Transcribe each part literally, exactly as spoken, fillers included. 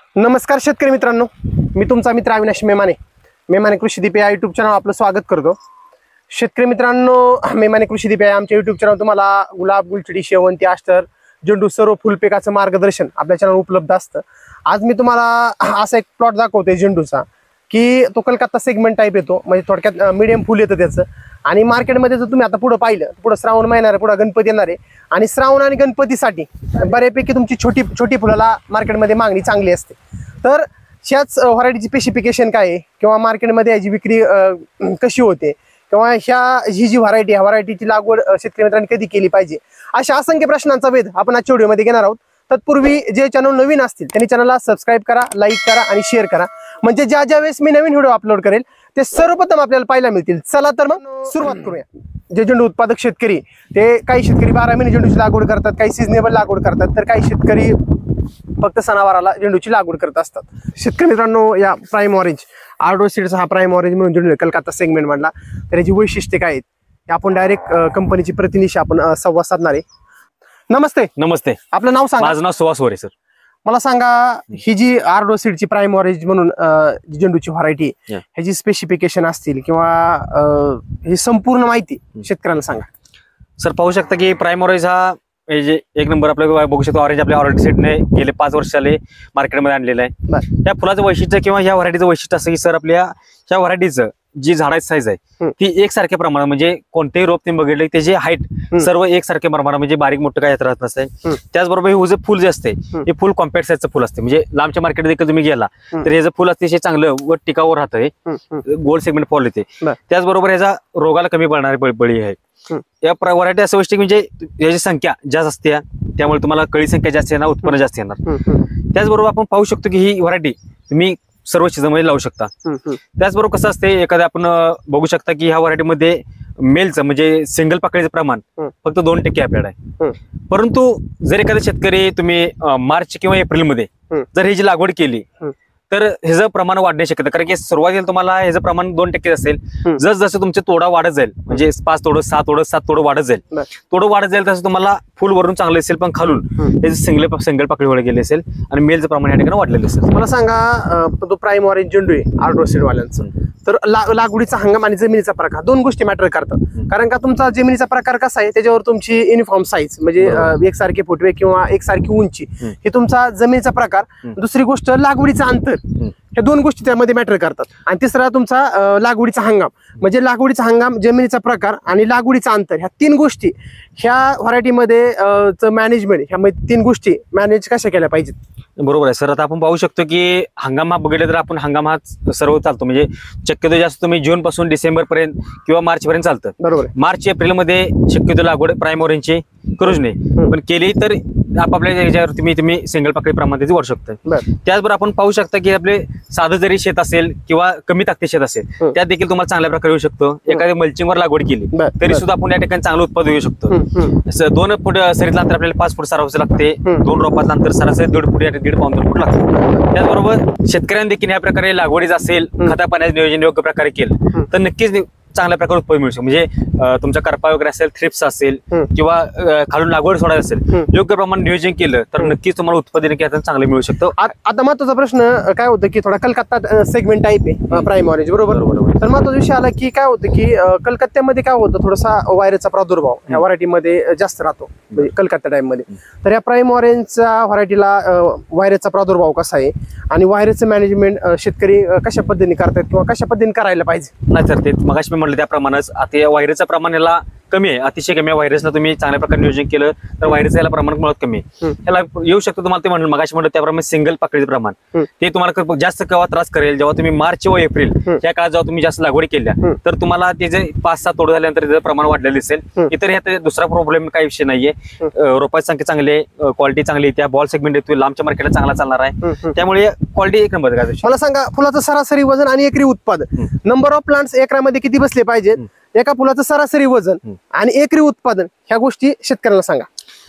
नमस्कार शेतकरी मित्रांनो, मी तुमचा मित्र अविनाश मेमाने मेमाने कृषी दीप या युट्यूब चॅनल आपलं स्वागत करतो। शेतकरी मित्रांनो, मेमाने कृषी दीप या आमच्या युट्यूब चॅनल तुम्हाला गुलाब, गुलछडी, शेवंती, अस्टर, झेंडू सर्व फुलपिकाचं मार्गदर्शन आपल्या चॅनल उपलब्ध असतं। आज मी तुम्हाला असा एक प्लॉट दाखवतोय झेंडूचा की तो कलकत्ता सेगमेंट टाईप येतो, म्हणजे थोडक्यात मीडियम फुल येतं त्याचं। आणि मार्केटमध्ये जर तुम्ही आता पुढे पाहिलं, पुढे श्रावण महिना आहे, पुढे गणपती येणार आहे आणि श्रावण आणि गणपतीसाठी बऱ्यापैकी तुमची छोटी छोटी फुलाला मार्केटमध्ये मागणी चांगली असते। तर ह्याच व्हरायटीची स्पेसिफिकेशन काय आहे किंवा मार्केटमध्ये याची विक्री कशी होते किंवा ह्या ही जी व्हरायटी ह्या व्हरायटीची लागवड शेतकरी मित्रांनी कधी केली पाहिजे, अशा असंख्य प्रश्नांचा वेध आपण आजच्या व्हिडिओमध्ये घेणार आहोत। तत्पूर्वी जे चॅनल नवीन असतील त्यांनी चॅनलला सबस्क्राईब करा, लाईक करा आणि शेअर करा, म्हणजे ज्या ज्या वेळेस मी नवीन व्हिडिओ अपलोड करेल ते सर्वप्रथम आपल्याला पाहायला मिळतील। चला तर मग सुरुवात करूया। जे झेंडू उत्पादक शेतकरी, ते काही शेतकरी बारा महिने झेंडूची लागवड करतात, काही सिजनेबल लागवड करतात, तर काही शेतकरी फक्त सणावाराला झेंडूची लागवड करत असतात। शेतकरी मित्रांनो, या प्राईम ऑरेंज आर्डो सीड्स हा प्राईम ऑरेंज म्हणून झेंडू कलकत्ता सेगमेंट मधला, तर याची वैशिष्ट्ये काय आहेत हे आपण डायरेक्ट कंपनीची प्रतिनिधी आपण संवाद साधणार आहे। नमस्ते। नमस्ते, आपलं नाव सांगा। माझं नाव सुहास वरे सर। मला सांगा, ही जी आर्डो सीडची प्राईम ऑरेंज म्हणून झेंडूची व्हरायटी, ह्याची स्पेसिफिकेशन असतील किंवा ही संपूर्ण माहिती शेतकऱ्यांना सांगा। सर, पाहू शकता की प्राईम ऑरेंज हा जे एक नंबर आपल्याला बघू शकतो, ऑरेंज आपल्या ऑरेंज सीडने गेले पाच वर्ष झाले मार्केटमध्ये आणलेलं आहे। त्या फुलाचं वैशिष्ट्य किंवा ह्या व्हरायटीचं वैशिष्ट्य असं की सर, आपल्या ह्या व्हरायटीचं जी झाडाची साईज आहे ती एकसारख्या प्रमाणात, म्हणजे कोणतेही रोप तुम्ही बघितले त्याची हाईट सर्व एकसारख्या प्रमाणात, म्हणजे बारीक मोठं काय राहत नसते। त्याचबरोबर हे जे फुल जे असते हे फुल कॉम्पॅक्ट साईजचं फुल असते, म्हणजे लांबच्या मार्केट देखील तुम्ही गेला तर हे जे फुल अतिशय चांगलं व टिकाऊ राहतं, हे गोल्ड सेगमेंट फॉल येते। त्याचबरोबर ह्याचा रोगाला कमी पडणारी बळी आहे। या व्हरायटी असं वैशिष्ट्य म्हणजे याची संख्या जास्त असते, त्यामुळे तुम्हाला कळी संख्या जास्त येणार, उत्पन्न जास्त येणार। त्याचबरोबर आपण पाहू शकतो की ही व्हरायटी तुम्ही सर्व सीझनमध्ये लावू शकता। त्याचबरोबर कसं असते, एखाद्या आपण बघू शकता की ह्या व्हरायटीमध्ये मेलचं म्हणजे सिंगल पाकळीचं प्रमाण फक्त दोन टक्के आपल्याकडे आहे। परंतु जर एखादा शेतकरी तुम्ही मार्च किंवा एप्रिलमध्ये जर ही जी लागवड केली तर ह्याचं प्रमाण वाढण्याची शक्यता, कारण की सुरुवातीला तुम्हाला ह्याचं प्रमाण दोन टक्के असेल। जस जसं तुमचे तोडा वाढत जाईल, म्हणजे पाच तोडं सात तोडं सात तोडं वाढत जाईल, तोडं वाढत जाईल तसं तुम्हाला फुल वरून चांगलं असेल, पण खालून हे सिंगल सिंगल पाकळी वर गेले असेल आणि मेलचं प्रमाण या ठिकाणी वाढलेलं असेल। मला सांगा, तो प्राईम ऑरेंज झेंडू आहे आर्डो सीड वाल्यांचं, तर लागवडीचा हंगाम आणि जमिनीचा प्रकार दोन गोष्टी मॅटर करतात। कारण का तुमचा जमिनीचा प्रकार कसा आहे त्याच्यावर तुमची युनिफॉर्म साईज, म्हणजे एकसारखे फुटवे किंवा एकसारखी उंची, हे तुमचा जमिनीचा प्रकार। दुसरी गोष्ट लागवडीचं अंतर, हे दोन गोष्टी त्यामध्ये मॅटर करतात। आणि तिसरा तुमचा लागवडीचा हंगाम, म्हणजे लागवडीचा हंगाम, जमिनीचा प्रकार आणि लागवडीचा अंतर, ह्या तीन गोष्टी ह्या व्हरायटीमध्ये मॅनेजमेंट, ह्या तीन गोष्टी मॅनेज कशा केल्या पाहिजेत? बरोबर आहे सर। आता आपण पाहू शकतो की हंगाम हा बघितला तर आपण हंगाम हा सर्व चालतो, म्हणजे शक्यतो जास्त तुम्ही जून पासून डिसेंबर पर्यंत किंवा मार्च पर्यंत चालतं। बरोबर। मार्च एप्रिल मध्ये शक्यतो लागवड प्राईम ऑरेंजची करूच नाही, पण केली तर आपापल्या याच्यावर तुम्ही तुम्ही सिंगल पाकळी प्रमाणात वाढू शकता। त्याचबरोबर आपण पाहू शकता की आपले साधं जरी शेत असेल किंवा कमी ताकदी शेत असेल त्यात देखील तुम्हाला चांगल्या प्रकारे येऊ शकतो। एखाद्या मल्चिंगवर लागवड केली तरी सुद्धा आपण या ठिकाणी चांगलं उत्पादन येऊ शकतो। दोन फूट सरीतलं अंतर आपल्याला पाच फूट सरावाचं लागते, दोन रोपातलं अंतर सरासरी दीड फूट दीड पाऊन दोन फूट लागते। त्याचबरोबर शेतकऱ्यांनी देखील या प्रकारे लागवडीचं असेल, खता पाण्याचं नियोजन योग्य प्रकारे केलं तर नक्कीच चांगल्या प्रकारे उत्पन्न मिळू शकतो। म्हणजे तुमचा करपा वगैरे असेल, थ्रिप्स असेल किंवा खालून लागवड सोडायचं असेल, योग्य प्रमाणे नियोजन केलं तर नक्कीच तुम्हाला उत्पादन चांगलं मिळू शकतं। आता महत्वाचा प्रश्न काय होतं की थोडा कलकत्ता सेगमेंट टाईप आहे प्राईम ऑरेंज, बरोबर? तर महत्वाचा विषय आला की काय होतं की कलकत्त्यामध्ये काय होतं, थोडासा व्हायरसचा प्रादुर्भाव ह्या व्हरायटीमध्ये जास्त राहतो, म्हणजे कलकत्ता टाईप मध्ये। तर या प्राईम ऑरेंजच्या व्हरायटीला व्हायरसचा प्रादुर्भाव कसा आहे आणि व्हायरसचं मॅनेजमेंट शेतकरी कशा पद्धतीने करतात किंवा कशा पद्धतीने करायला पाहिजे? नाही सर, ते मगाशी म्हटलं त्याप्रमाणेच आता व्हायरसचं प्रमाण याला कमी आहे, अतिशय कमी आहे। व्हायरसनं तुम्ही चांगल्या प्रकारे नियोजन केलं तर व्हायरस याला प्रमाण मुळात कमी आहे, याला येऊ शकतो। तुम्हाला ते म्हणलं मगाशी म्हटलं त्याप्रमाणे सिंगल पाकळीचं प्रमाण ते तुम्हाला जास्त केव्हा त्रास करेल, जेव्हा तुम्ही मार्च व एप्रिल या काळात जेव्हा तुम्ही जास्त लागवडी केल्या तर तुम्हाला ते जे पाच सात तोड झाल्यानंतर त्याचं प्रमाण वाढलेलं दिसेल। इतर ह्यात दुसरा प्रॉब्लेम काही विषय नाहीये, रोपाची संख्या चांगली आहे, क्वालिटी चांगली आहे, त्या बॉल सेगमेंट येतो, लांबच्या मार्केटला चांगला चालणार आहे, त्यामुळे क्वालिटी एक नंबर। मला सांगा, फुलाचं सरासरी वजन आणि एकरी उत्पादन, नंबर ऑफ प्लांट्स एकरामध्ये किती बसले पाहिजेत, एका फुलाचं सरासरी वजन आणि एकरी उत्पादन, ह्या गोष्टी शेतकऱ्याला सांगा।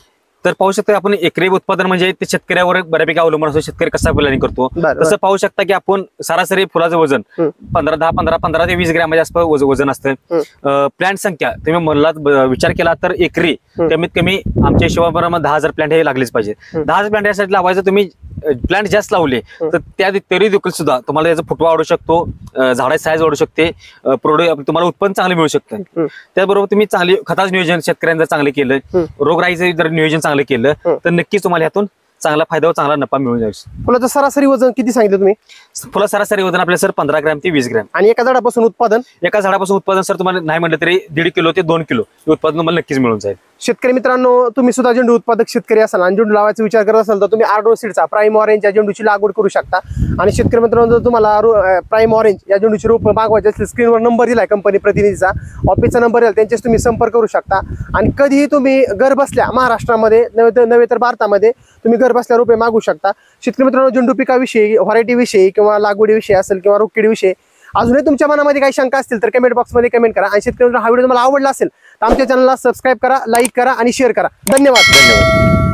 तर पाहू शकता आपण एकरी उत्पादन म्हणजे ते शेतकऱ्यावर बऱ्यापैकी अवलंबून असतो, शेतकरी कसा प्लॅनिंग करतो तसं पाहू शकता की आपण सरासरी फुलाचं वजन पंधरा दहा पंधरा पंधरा ते वीस ग्रॅम आसपास वजन असतं। प्लांट संख्या तुम्ही मला विचार केला तर एकरी कमीत कमी आमच्या हिशोबाप्रमाणे दहा हजार प्लांट हे लागलेच पाहिजे। दहा हजार प्लांट यासाठी लावायचं तुम्ही प्लांट जास्त लावले तर त्या तरी देखील सुद्धा तुम्हाला याचा फुटवा वाढू शकतो, झाडाची साईज वाढू शकते, प्रोडक्ट तुम्हाला उत्पन्न चांगलं मिळू शकतं. त्याचबरोबर तुम्ही चांगली खताचं नियोजन शेतकऱ्यांचं चांगलं केलं, रोगराईचं जर नियोजन चांगलं केलं तर नक्कीच तुम्हाला यातून चांगला फायदा व चांगला नफा मिळून जाईल. फुलाचं सरासरी वजन किती सांगितलं तुम्ही? फुला सरासरी वजन आपल्या सर पंधरा ग्रॅम ते वीस ग्रॅम. आणि एका झाडापासून उत्पादन एका झाडापासून उत्पादन सर तुम्हाला नाही म्हटलं तरी दीड किलो ते दोन किलो हे उत्पादन तुम्हाला नक्कीच मिळून जाईल. शेतकरी मित्रांनो, तुम्ही सुद्धा झेंडू उत्पादक शेतकरी असाल आणि झेंडू लावायचा विचार करत असाल तर तुम्ही आर्डो सीडचा प्राईम ऑरेंज या झेंडूची लागवड करू शकता. आणि शेतकरी मित्रांनो, जर तुम्हाला प्राईम ऑरेंज या झेंडूची रोप मागवायची असतील, स्क्रीनवर नंबर दिलाय कंपनी प्रतिनिधीचा, ऑफिसचा नंबर दिला, त्यांच्याशी तुम्ही संपर्क करू शकता. आणि कधीही तुम्ही घर बसल्या महाराष्ट्रामध्ये नव्हे तर नव्हे तर भारतामध्ये तुम्ही घर बसल्या रोपे मागू शकता. शेतकरी मित्रांनो, झेंडू पिकाविषयी, व्हरायटी विषयी किंवा लागवडीविषयी असेल किंवा रोगकिडीविषयी अजूनही तुमच्या मनामध्ये काही शंका असतील तर कमेंट बॉक्समध्ये कमेंट करा. आणि शेतकरी मित्रांनो, हा व्हिडिओ तुम्हाला आवडला असेल तर आमच्या चॅनलला सबस्क्राईब करा, लाईक करा आणि शेअर करा. धन्यवाद. धन्यवाद.